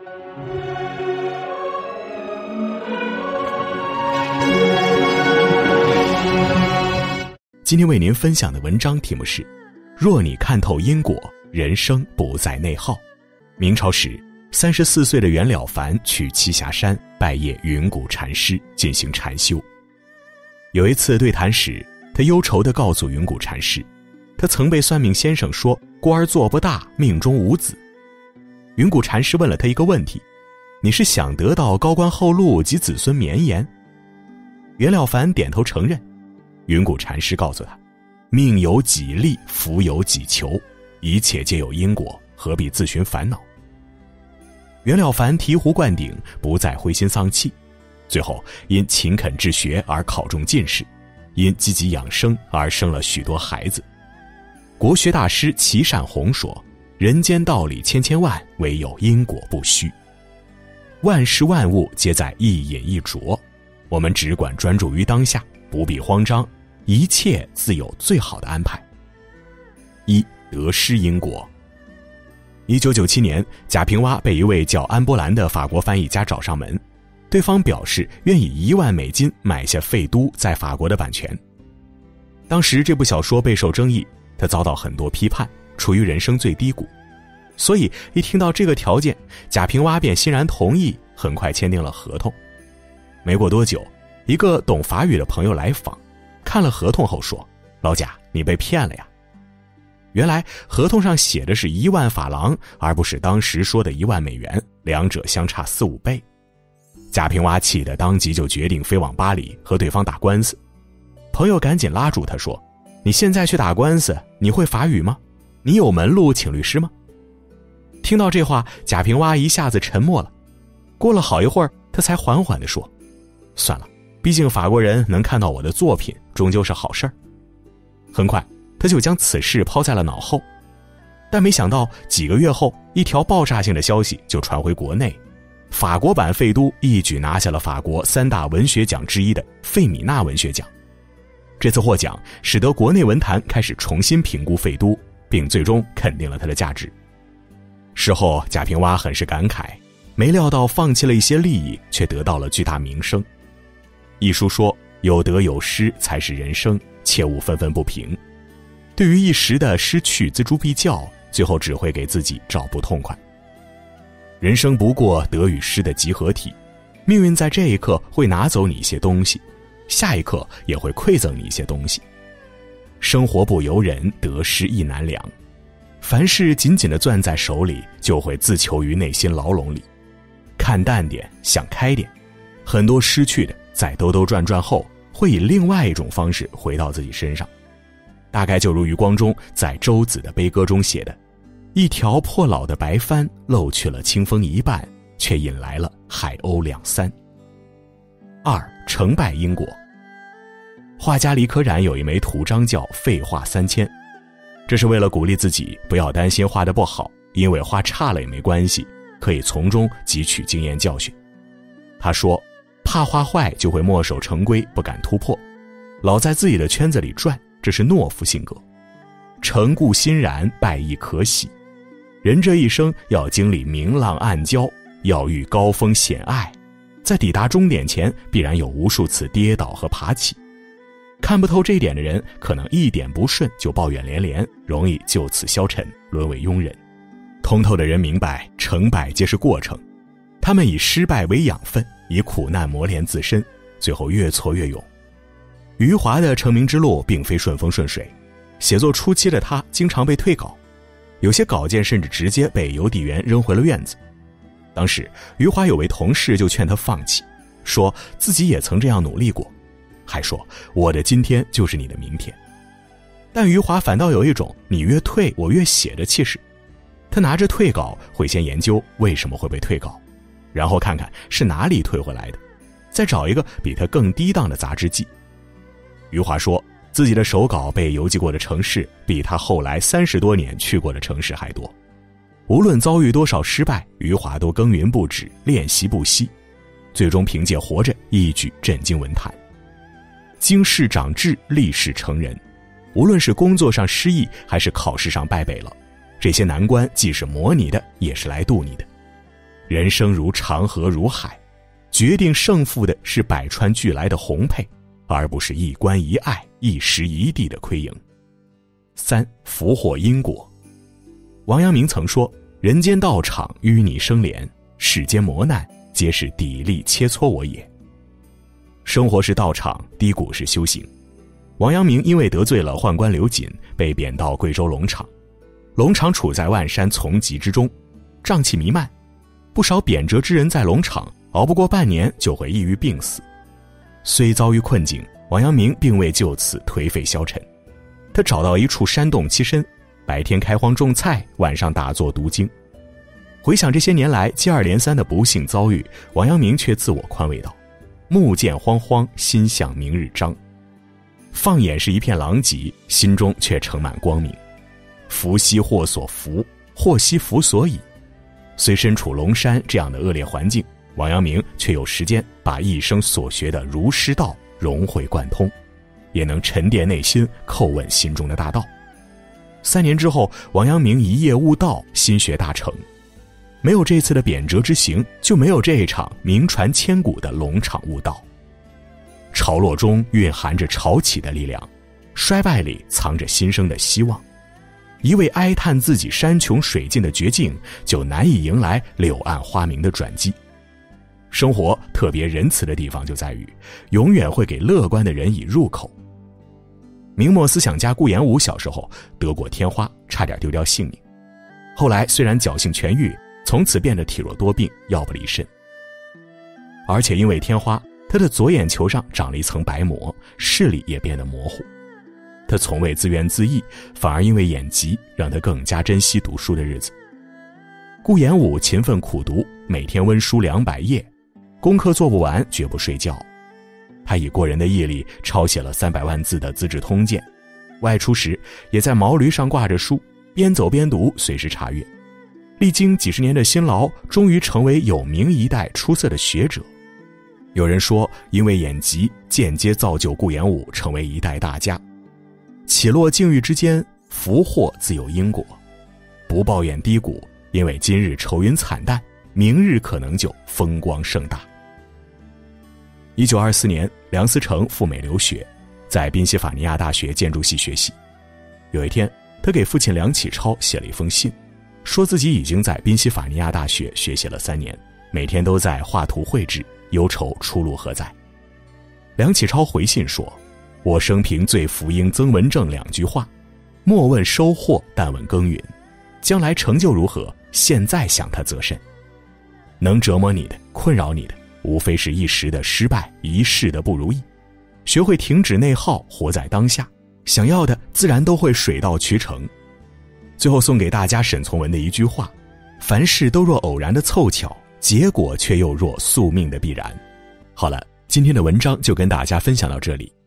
今天为您分享的文章题目是：若你看透因果，人生不再内耗。明朝时，34岁的袁了凡去栖霞山拜谒云谷禅师进行禅修。有一次对谈时，他忧愁地告诉云谷禅师，他曾被算命先生说官做不大，命中无子。云谷禅师问了他一个问题：你是想得到高官厚禄及子孙绵延？袁了凡点头承认。云谷禅师告诉他，命由己立，福由己求，一切皆有因果，何必自寻烦恼？袁了凡醍醐灌顶，不再灰心丧气，最后因勤恳治学而考中进士，因积极养生而生了许多孩子。国学大师齐善洪说，人间道理千千万，唯有因果不虚。万事万物皆在一饮一啄，我们只管专注于当下，不必慌张，一切自有最好的安排。一、得失因果。1997年，贾平凹被一位叫安波兰的法国翻译家找上门，对方表示愿以1万美金买下《废都》在法国的版权。当时这部小说备受争议，他遭到很多批判，处于人生最低谷。所以一听到这个条件，贾平凹便欣然同意，很快签订了合同。没过多久，一个懂法语的朋友来访，看了合同后说，老贾，你被骗了呀。原来合同上写的是1万法郎，而不是当时说的1万美元，两者相差4-5倍。贾平凹气得当即就决定飞往巴黎和对方打官司。朋友赶紧拉住他说，你现在去打官司，你会法语吗？你有门路请律师吗？听到这话，贾平凹一下子沉默了。过了好一会儿，他才缓缓地说，算了，毕竟法国人能看到我的作品，终究是好事儿。很快他就将此事抛在了脑后。但没想到几个月后，一条爆炸性的消息就传回国内，法国版《废都》一举拿下了法国3大文学奖之一的费米纳文学奖。这次获奖使得国内文坛开始重新评估《废都》，并最终肯定了它的价值。事后贾平凹很是感慨，没料到放弃了一些利益，却得到了巨大名声。一书说，有得有失才是人生，切勿愤愤不平。对于一时的失去锱铢必较，最后只会给自己找不痛快。人生不过得与失的集合体，命运在这一刻会拿走你一些东西，下一刻也会馈赠你一些东西。生活不由人，得失亦难量。凡事紧紧地攥在手里，就会自囚于内心牢笼里。看淡点，想开点，很多失去的在兜兜转转后，会以另外一种方式回到自己身上。大概就如余光中在周子的悲歌中写的，一条破老的白帆，漏去了清风一半，却引来了海鸥2-3。2、成败因果。画家李可染有一枚图章叫废画3000，这是为了鼓励自己不要担心画得不好，因为画差了也没关系，可以从中汲取经验教训。他说，怕画坏就会墨守成规，不敢突破，老在自己的圈子里转，这是懦夫性格。成固欣然，败亦可喜。人这一生要经历明浪暗礁，要遇高峰险隘，在抵达终点前必然有无数次跌倒和爬起。看不透这一点的人，可能一点不顺就抱怨连连，容易就此消沉，沦为庸人。通透的人明白，成败皆是过程，他们以失败为养分，以苦难磨练自身，最后越挫越勇。余华的成名之路并非顺风顺水，写作初期的他经常被退稿，有些稿件甚至直接被邮递员扔回了院子。当时余华有位同事就劝他放弃，说自己也曾这样努力过，还说我的今天就是你的明天。但余华反倒有一种你越退我越写的气势，他拿着退稿会先研究为什么会被退稿，然后看看是哪里退回来的，再找一个比他更低档的杂志寄。余华说自己的手稿被邮寄过的城市比他后来30多年去过的城市还多。无论遭遇多少失败，余华都耕耘不止，练习不息，最终凭借活着一举震惊文坛。经世长智，立世成人，无论是工作上失意还是考试上败北了，这些难关既是磨你的，也是来渡你的。 人生如长河如海，决定胜负的是百川俱来的宏佩，而不是一关一爱、一时一地的亏盈。3. 福祸因果。王阳明曾说，人间道场淤泥生莲，世间磨难皆是砥砺切磋我也。生活是道场，低谷是修行。王阳明因为得罪了宦官刘瑾，被贬到贵州龙场。龙场处在万山丛集之中，瘴气弥漫，不少贬谪之人在龙场熬不过半年就会抑郁病死。虽遭遇困境，王阳明并未就此颓废消沉，他找到一处山洞栖身，白天开荒种菜，晚上打坐读经。回想这些年来接二连三的不幸遭遇，王阳明却自我宽慰道：目见荒荒，心向明日彰。放眼是一片狼藉，心中却盛满光明。福兮祸所伏，祸兮福所倚。虽身处龙山这样的恶劣环境，王阳明却有时间把一生所学的儒释道融会贯通，也能沉淀内心，叩问心中的大道。3年之后，王阳明一夜悟道，心学大成。没有这次的贬谪之行，就没有这一场名传千古的龙场悟道。潮落中蕴含着潮起的力量，衰败里藏着新生的希望。一味哀叹自己山穷水尽的绝境，就难以迎来柳暗花明的转机。生活特别仁慈的地方就在于，永远会给乐观的人以入口。明末思想家顾炎武小时候得过天花，差点丢掉性命。后来虽然侥幸痊愈，从此变得体弱多病，药不离身。而且因为天花，他的左眼球上长了一层白膜，视力也变得模糊。他从未自怨自艾，反而因为眼疾，让他更加珍惜读书的日子。顾炎武勤奋苦读，每天温书200页，功课做不完绝不睡觉。他以过人的毅力抄写了300万字的《资治通鉴》，外出时也在毛驴上挂着书，边走边读，随时查阅。历经几十年的辛劳，终于成为有名一代出色的学者。有人说，因为眼疾，间接造就顾炎武成为一代大家。起落境遇之间，福祸自有因果。不抱怨低谷，因为今日愁云惨淡，明日可能就风光盛大。1924年，梁思成赴美留学，在宾夕法尼亚大学建筑系学习。有一天，他给父亲梁启超写了一封信，说自己已经在宾夕法尼亚大学学习了3年，每天都在画图绘制，忧愁出路何在。梁启超回信说，我生平最服膺曾文正2句话，莫问收获，但问耕耘。将来成就如何，现在想它则甚。能折磨你的，困扰你的，无非是一时的失败，一世的不如意。学会停止内耗，活在当下，想要的自然都会水到渠成。最后送给大家沈从文的一句话，凡事都若偶然的凑巧，结果却又若宿命的必然。好了，今天的文章就跟大家分享到这里。